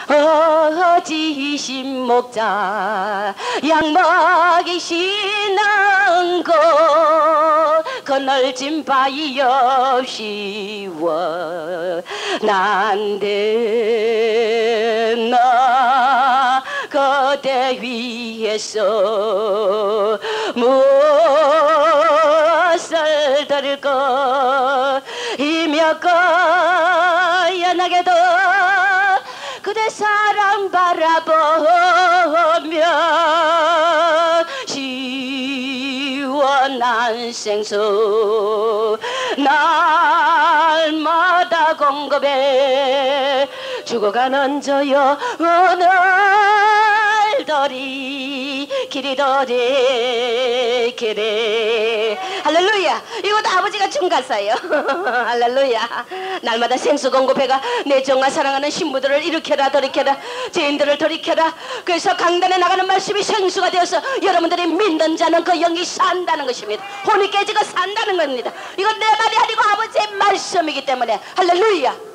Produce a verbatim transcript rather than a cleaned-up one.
어지신 목자 양 먹이시는 곳 그 넓진 바위 없이워 난데 나 그대 위에서 무엇을 들고 이며 꺼연하게도 그대 사랑 바라보며 시원한 생수 날마다 공급해 죽어가는 저여 오늘들이 길이더리 길이 할렐루야. 이것도 아버지가 준 가사예요. 할렐루야. 날마다 생수 공급해가 내 정말 사랑하는 신부들을 일으켜라 돌이켜라 죄인들을 돌이켜라. 그래서 강단에 나가는 말씀이 생수가 되어서 여러분들이 믿는 자는 그 영이 산다는 것입니다. 혼이 깨지고 산다는 겁니다. 이건 내 말이 아니고 아버지의 말씀이기 때문에 할렐루야.